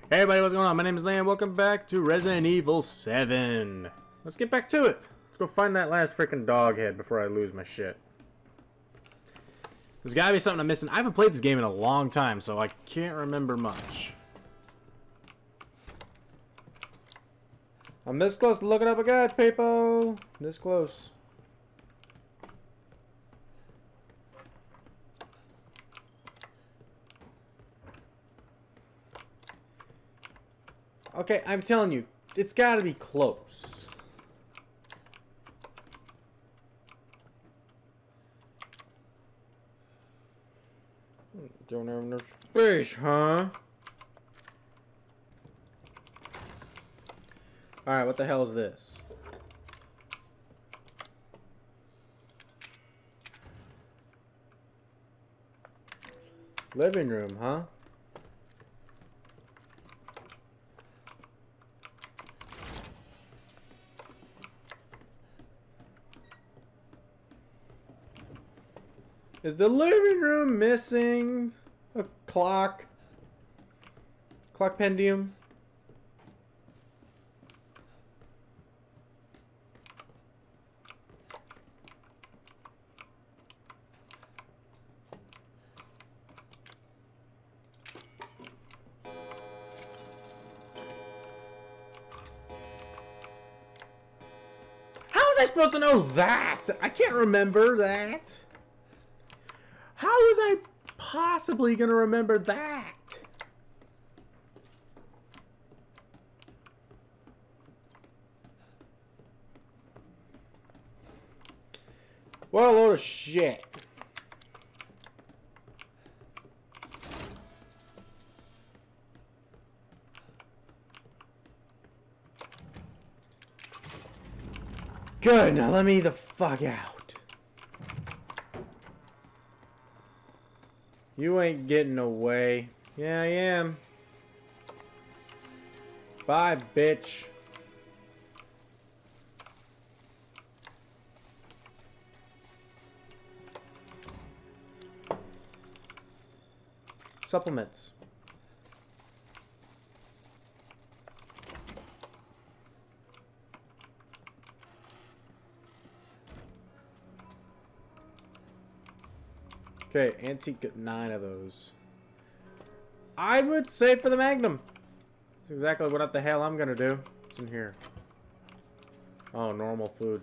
Hey everybody, what's going on? My name is Liam. Welcome back to Resident Evil 7. Let's get back to it. Let's go find that last freaking dog head before I lose my shit. There's gotta be something I'm missing. I haven't played this game in a long time, so I can't remember much. I'm this close to looking up a guide, people. This close. Okay, I'm telling you, it's gotta be close. Don't have enough space, huh? Alright, what the hell is this? Living room, huh? Is the living room missing a clock? Clock pendium? How was I supposed to know that? I can't remember that. How was I possibly gonna remember that? What a load of shit. Good, now let me the fuck out. You ain't getting away. Yeah, I am. Bye, bitch. Supplements. Okay, antique, 9 of those. I would save for the Magnum. That's exactly what the hell I'm gonna do. What's in here? Oh, normal food.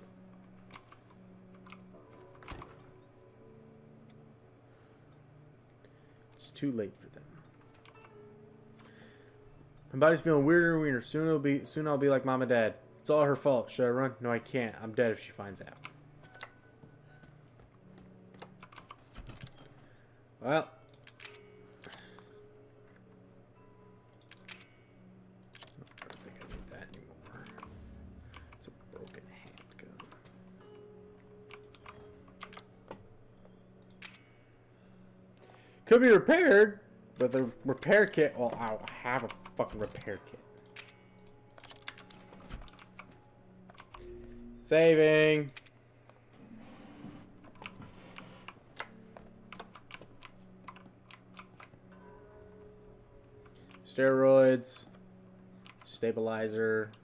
It's too late for them. My body's feeling weirder and weirder. Soon I'll be like mom and dad. It's all her fault. Should I run? No, I can't. I'm dead if she finds out. Well, I don't think I need that anymore. It's a broken handgun. Could be repaired, but the repair kit. Well, I'll have a fucking repair kit. Saving. Steroids, stabilizer.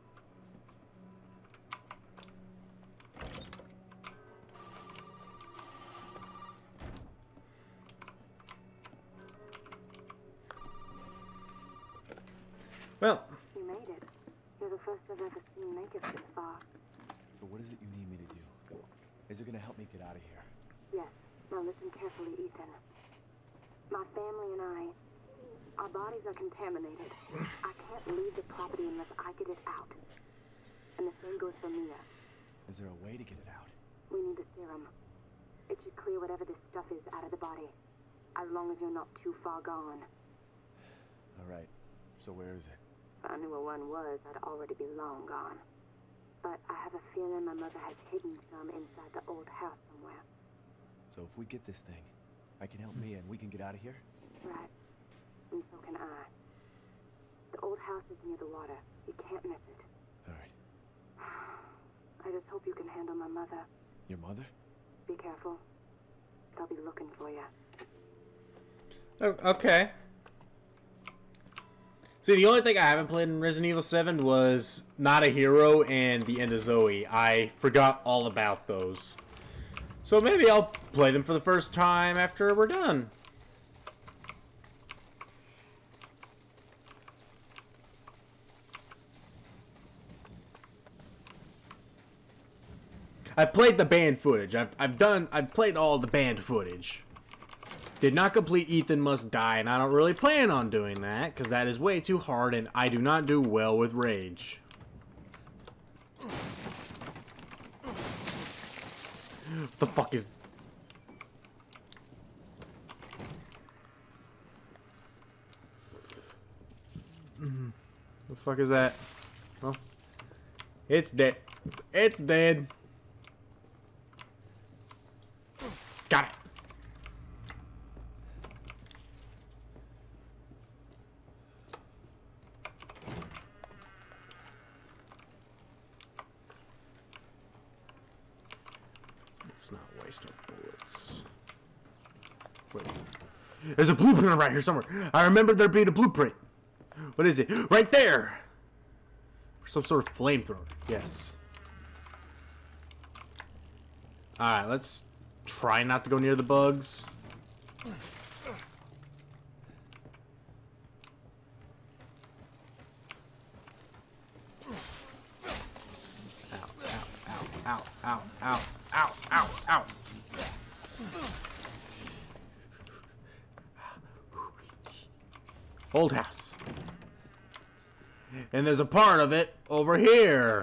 Well, you made it. You're the first I've ever seen make it this far. So what is it you need me to do? Is it gonna help me get out of here? Yes. Now listen carefully, Ethan. My family and I, our bodies are contaminated. I can't leave the property unless I get it out. And the same goes for Mia. Is there a way to get it out? We need the serum. It should clear whatever this stuff is out of the body. As long as you're not too far gone. Alright, so where is it? If I knew where one was, I'd already be long gone. But I have a feeling my mother has hidden some inside the old house somewhere. So if we get this thing, I can help Mia and we can get out of here? Right. And so can I. The old house is near the water. You can't miss it. Alright. I just hope you can handle my mother. Your mother? Be careful. They'll be looking for you. Oh, okay. See, the only thing I haven't played in Resident Evil 7 was Not a Hero and The End of Zoe. I forgot all about those. So maybe I'll play them for the first time after we're done. I played the banned footage. I've played all the banned footage. Did not complete Ethan Must Die, and I don't really plan on doing that, because that is way too hard, and I do not do well with rage. What the fuck is... The fuck is that? Oh. It's dead. It's dead. Got it. Let's not waste our bullets. Wait. There's a blueprint right here somewhere. I remember there being a blueprint. What is it? Right there! Some sort of flamethrower. Yes. Alright, let's try not to go near the bugs. Ow, ow, ow, ow, ow, ow. Old house. And there's a part of it over here.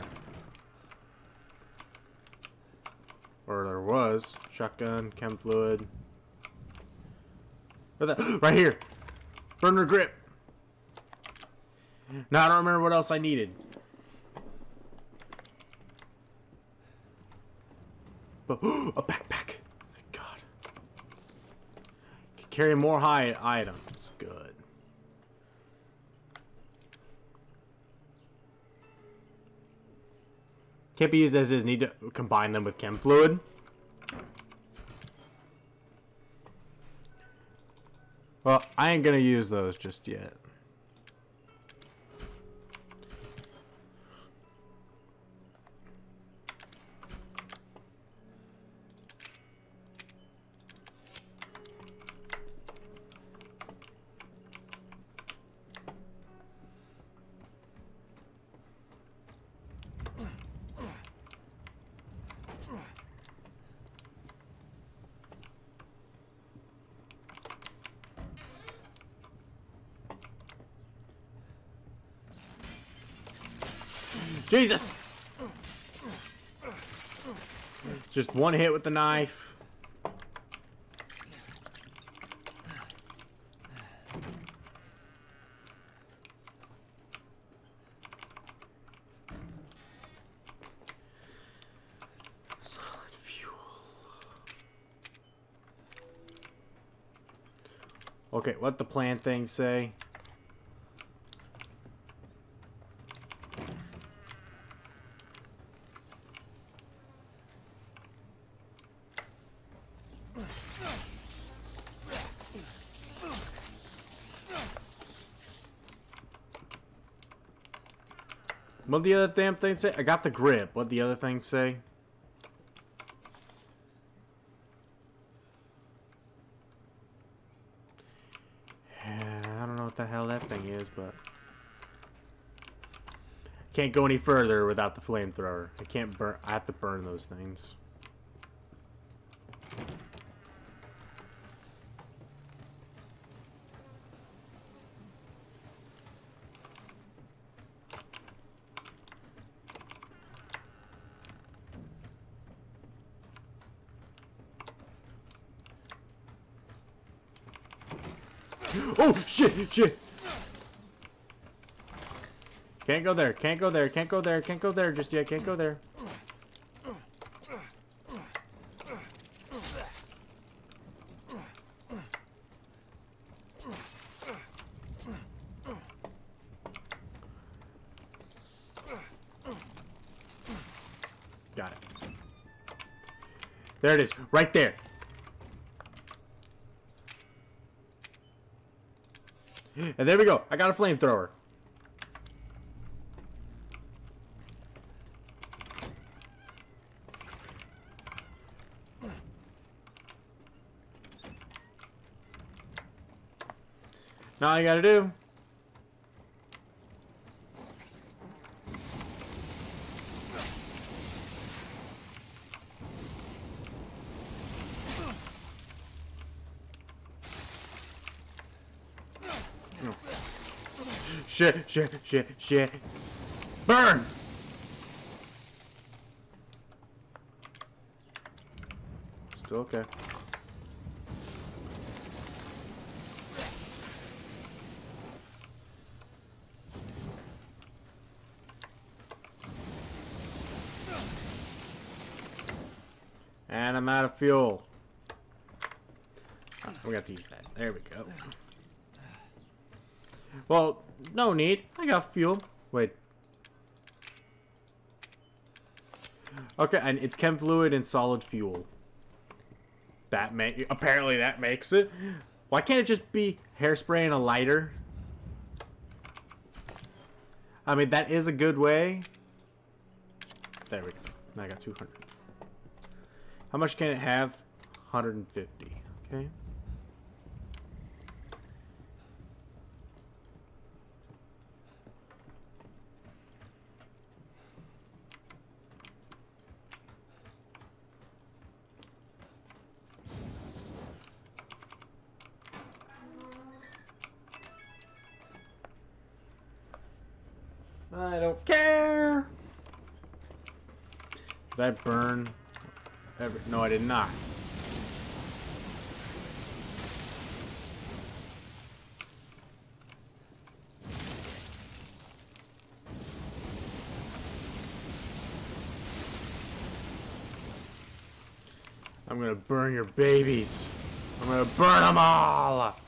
Or there was. Shotgun, chem fluid. Where the, right here. Burner grip. Now I don't remember what else I needed. But a backpack. Thank God. Can carry more high items. Good. Can't be used as is. Need to combine them with chem fluid. Well, I ain't gonna use those just yet. Jesus! Just one hit with the knife. Solid fuel. Okay, what the plan things say? What the other damn thing say? I got the grip. What the other things say? I don't know what the hell that thing is, but can't go any further without the flamethrower. I can't burn. I have to burn those things. Oh, shit, shit. Can't go there, can't go there, can't go there, can't go there just yet, can't go there. Got it. There it is, right there. And there we go. I got a flamethrower. Now all you gotta do. Shit. Burn! Still okay. And I'm out of fuel. Oh, we got to use that. There we go. Well, no need. I got fuel. Wait. Okay, and it's chem fluid and solid fuel. Apparently that makes it. Why can't it just be hairspray and a lighter? I mean, that is a good way. There we go. Now I got 200. How much can it have? 150. Okay. I don't care. Did I burn? No, I did not. I'm gonna burn your babies. I'm gonna burn them all.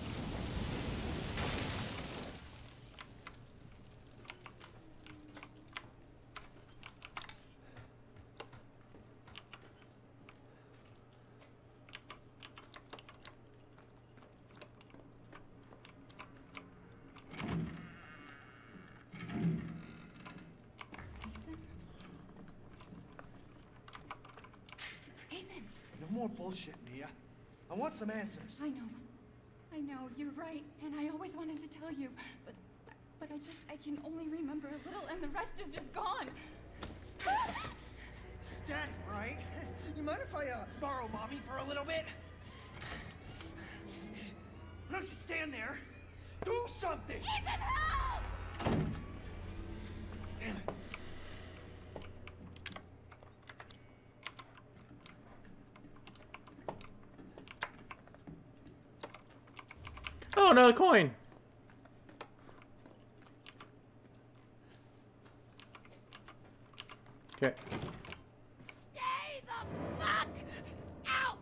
No more bullshit, Mia. I want some answers. I know, you're right, and I always wanted to tell you, but I can only remember a little, and the rest is just gone. Daddy, right? You mind if I borrow Mommy for a little bit? Why don't you stand there? Do something! Ethan, help! Damn it. Oh, another coin. Okay. Stay the fuck out!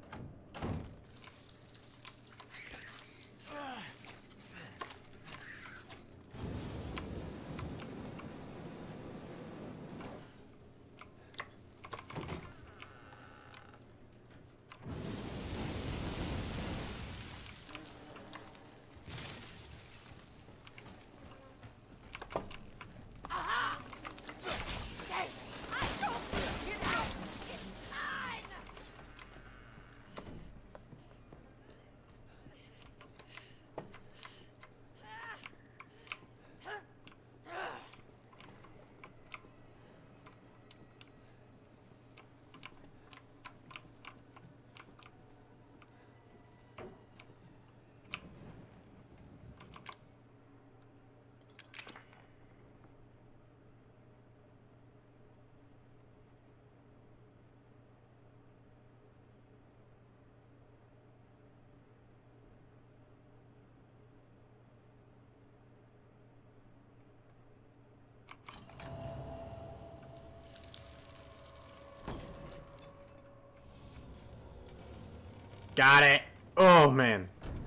Got it. Oh, man.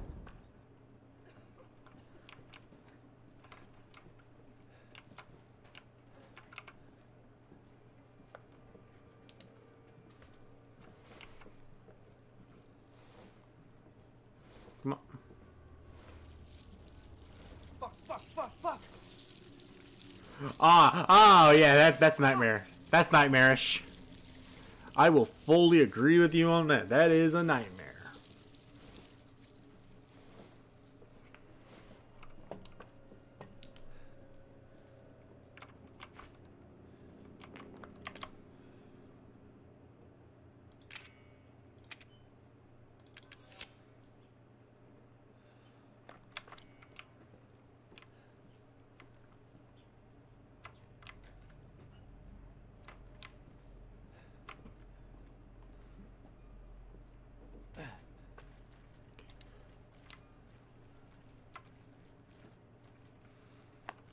Come on. Fuck. Oh yeah, that's nightmare. That's nightmarish. I will fully agree with you on that. That is a nightmare.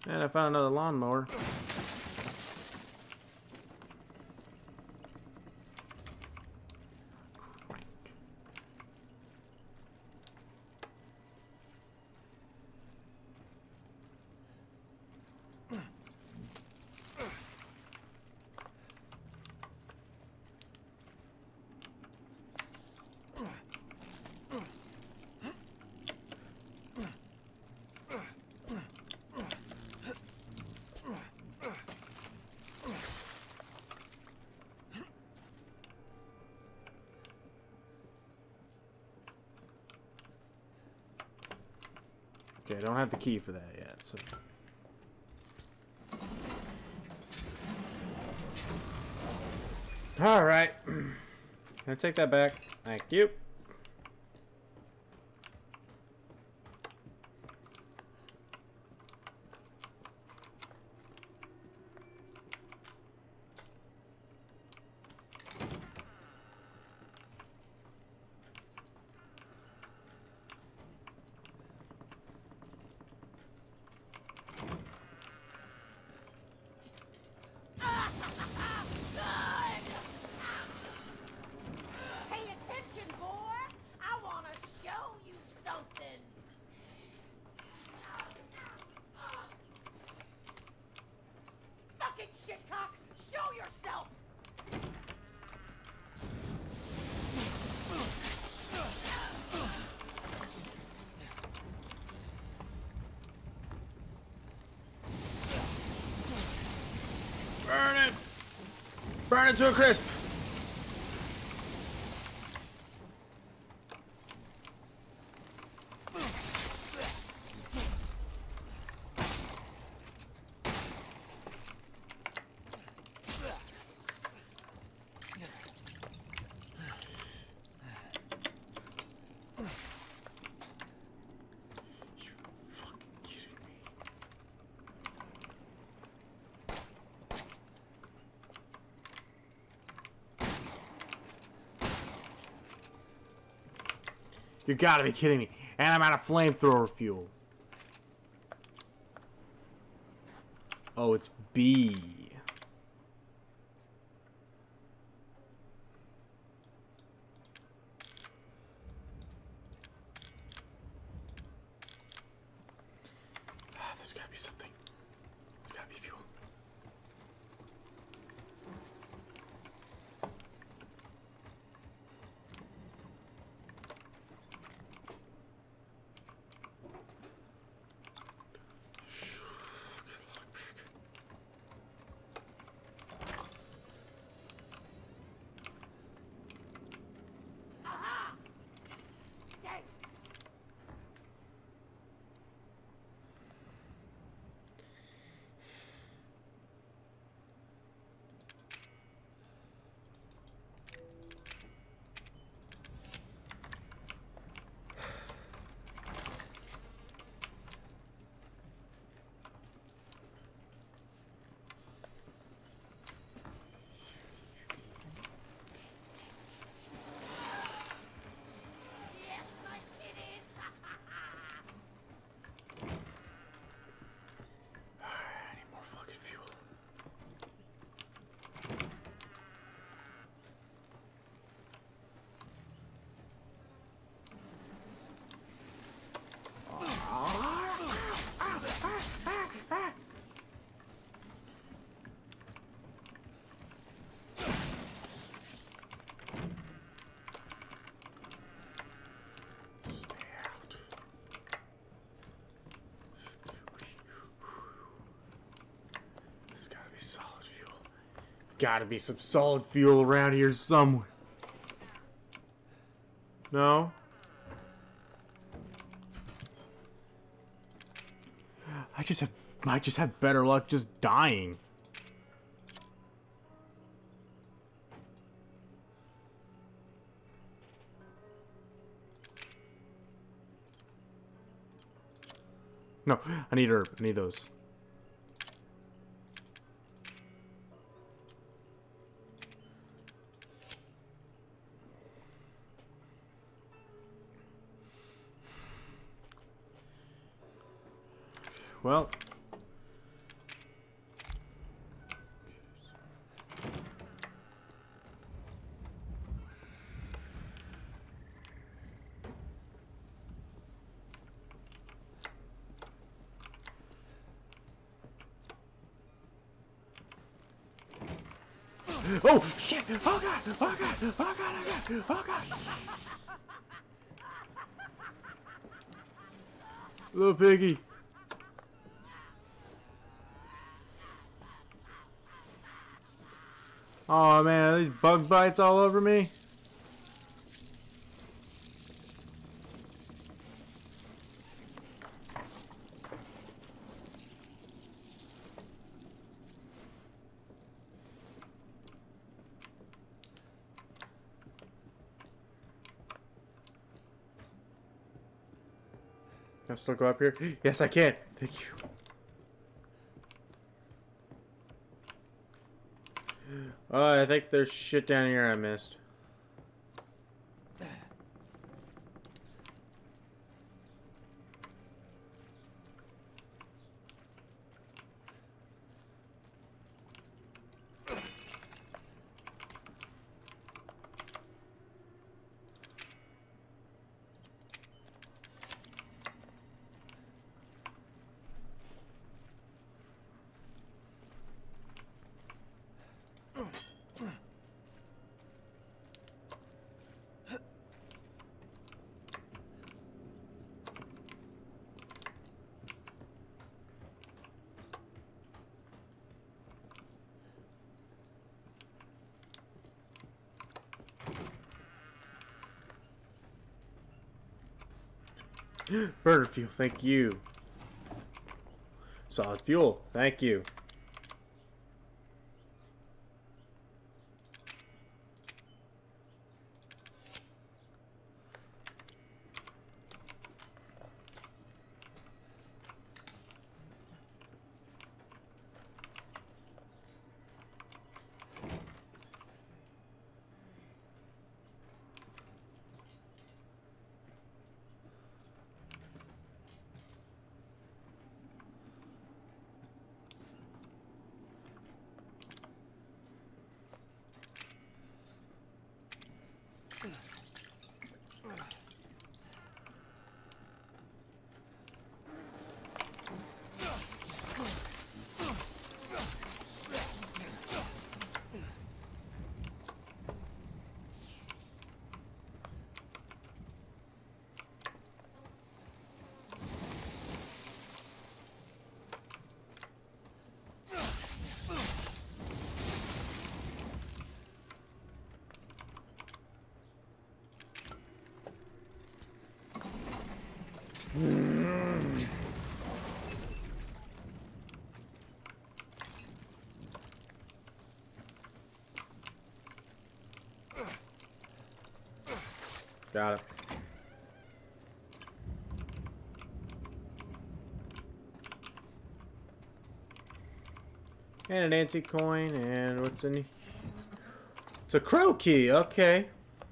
And I found another lawnmower. Okay, I don't have the key for that yet, so... Alright. Can I take that back? Thank you. Pay attention, boy! I want to show you something! Fucking shitcock! Show yourself! Burn it! Burn it to a crisp! You gotta be kidding me. And I'm out of flamethrower fuel. Oh, it's B. There's gotta be something. There's gotta be fuel. Aha! Dang! Yes, my kitties! I need more fucking fuel. There's gotta be solid fuel. Gotta be some solid fuel around here somewhere. No? I just have better luck just dying. No, I need herb. I need those. Well, Oh shit! Oh god! Oh god! Oh god! Oh god! Oh god! Little piggy. Oh man, these bug bites all over me. Can I still go up here? Yes, I can. Thank you. Oh, I think there's shit down here I missed. Burner fuel, thank you. Solid fuel, thank you. Got it. And an antique coin, and what's in? It's a crow key. Okay.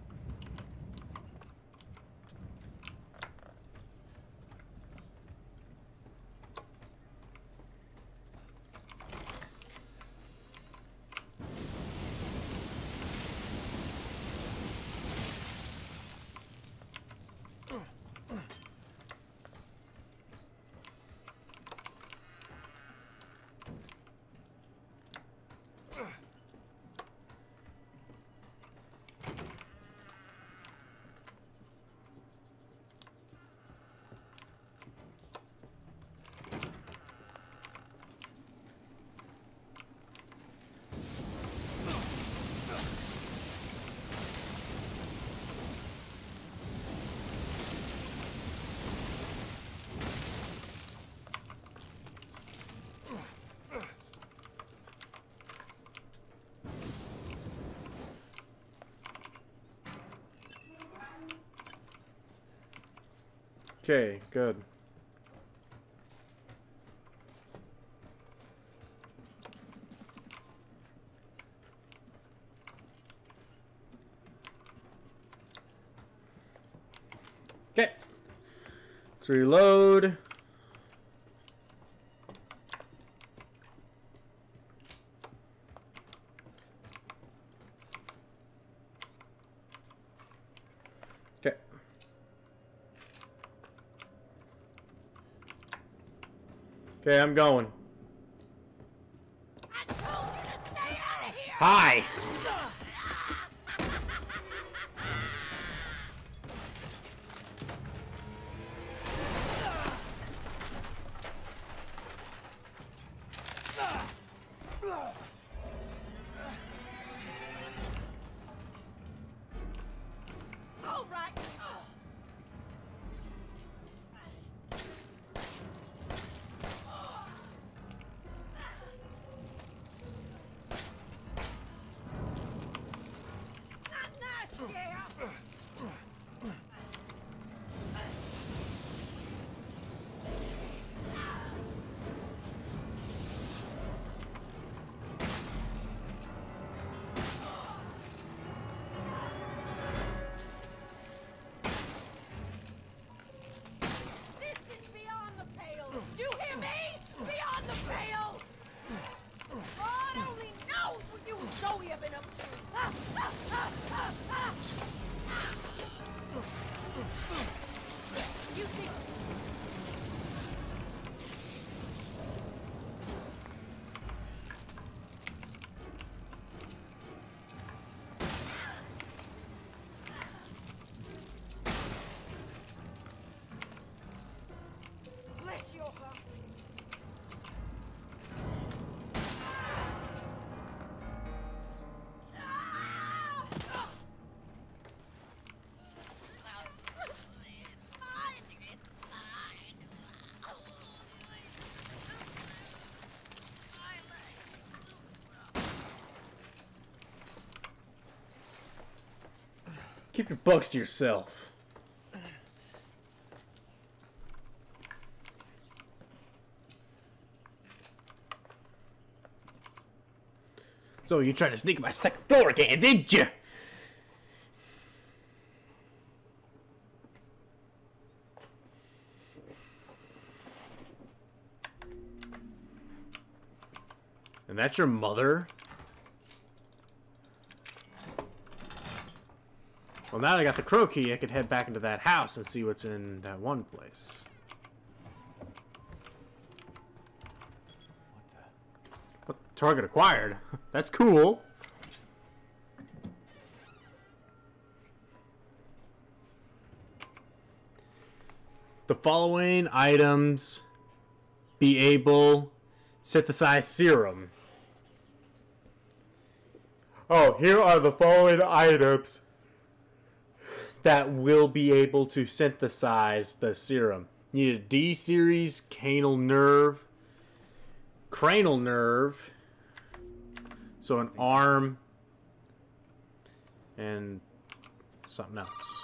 Okay, good. Okay. Let's reload. Okay. Okay, I'm going. I told you to stay out of here! Hi! All right. Nice, yeah. Distance beyond the pale. You hear me? Beyond the pale. God only knows what you and Zoe have been up to. You think bless your heart. Keep your bugs to yourself. So you tried to sneak my second floor again, did you? And that's your mother? Well, now that I got the crow key, I could head back into that house and see what's in that one place. What? Target acquired. That's cool. The following items be able synthesize serum. Oh, here are the following items that will be able to synthesize the serum. You need a D-series cranial nerve. So an arm and something else.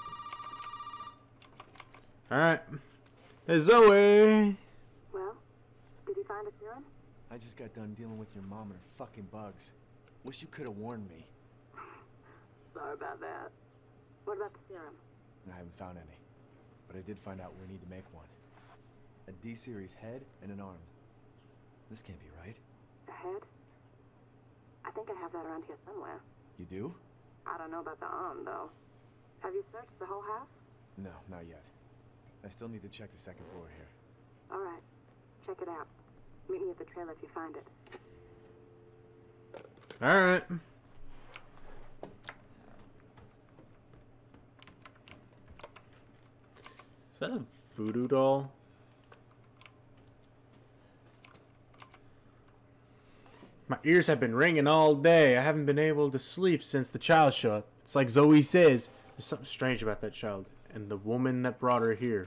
Alright. Hey, Zoe! Well, did you find a serum? I just got done dealing with your mom and her fucking bugs. Wish you could have warned me. Sorry about that. What about the serum? I haven't found any. But I did find out we need to make one. A D-series head and an arm. This can't be right. A head? I think I have that around here somewhere. You do? I don't know about the arm, though. Have you searched the whole house? No, not yet. I still need to check the second floor here. All right. Check it out. Meet me at the trailer if you find it. Alright. Is that a voodoo doll? My ears have been ringing all day. I haven't been able to sleep since the child showed up. It's like Zoe says. There's something strange about that child and the woman that brought her here.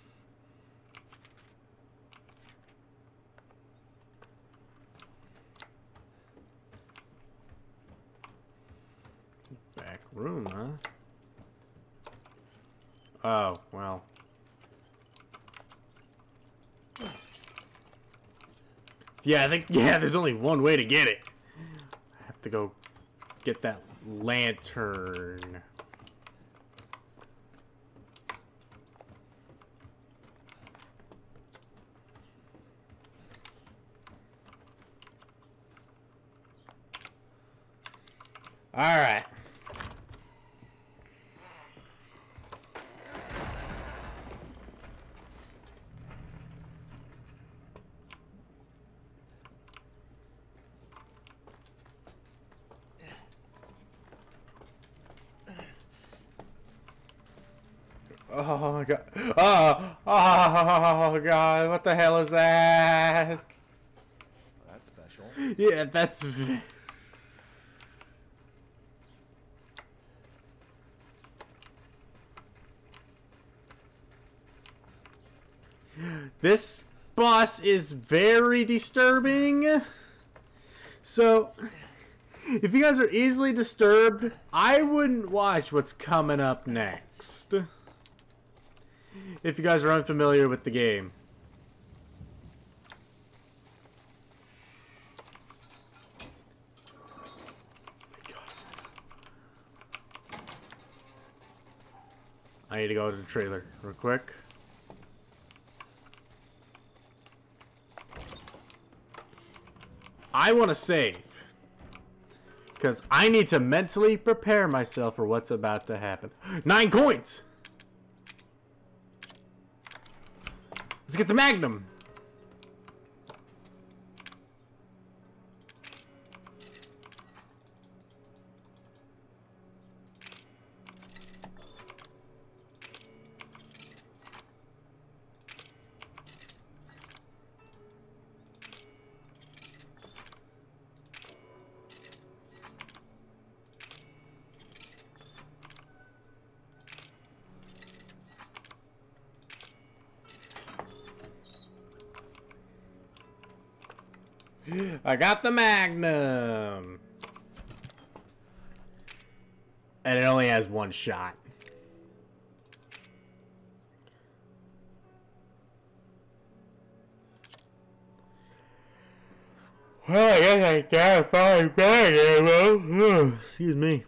Back room, huh? Oh, well. Yeah, I think, there's only one way to get it. I have to go get that lantern. All right. Oh my god. Oh god. What the hell is that? Well, that's special. Yeah, that's... This boss is very disturbing. So, if you guys are easily disturbed, I wouldn't watch what's coming up next. If you guys are unfamiliar with the game. I need to go to the trailer real quick. I want to save. Because I need to mentally prepare myself for what's about to happen. 9 coins! Let's get the Magnum! I got the Magnum. And it only has 1 shot. Well, I guess I can't find Magnum. Excuse me.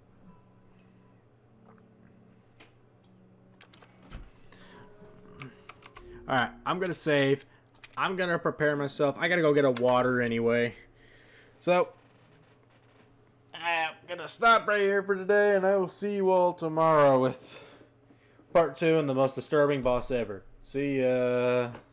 Alright, I'm gonna save. I'm gonna prepare myself. I gotta go get a water anyway. So, I'm gonna stop right here for today, and I will see you all tomorrow with part 2 and the most disturbing boss ever. See ya.